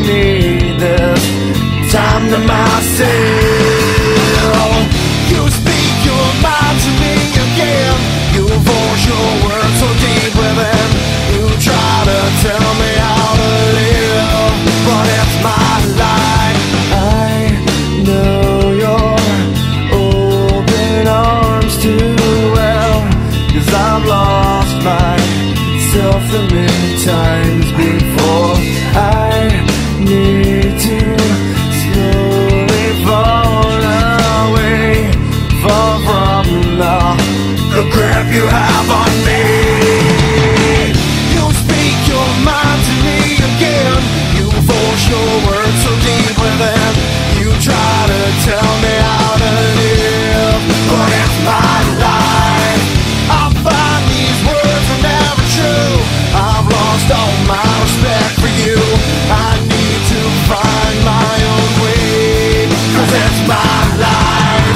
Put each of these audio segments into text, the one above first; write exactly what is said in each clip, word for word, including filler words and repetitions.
need this time to myself. You speak your mind to me again. You force your words so deep within. You try to tell me how to live, but it's my life. I know your open arms too well, 'cause I've lost myself so many times before. I need to slowly fall away, far from the, the grip you have on me. You speak your mind to me again. You force your words so deep within. You try to tell me how to live, but it's my life. I find these words are never true. I've lost all my respect for you. I need to find my own way, 'cause it's my life.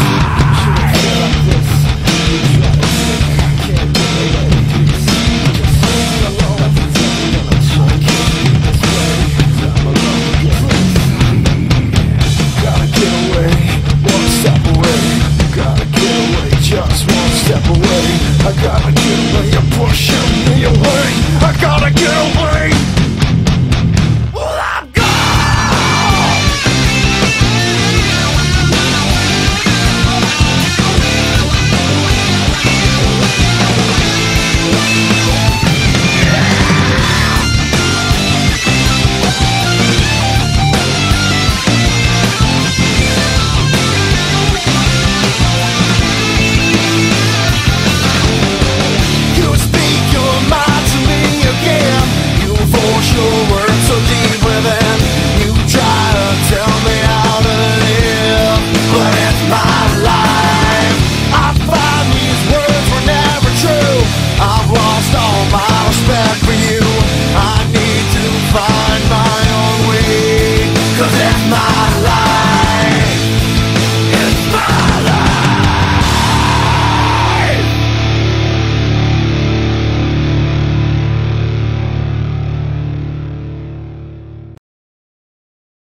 Gotta get away, one step away. Gotta get away, just one step away. I gotta get away, you're pushing me away. I gotta get away. Well, I'm gone. You speak your mind to me again. You force your words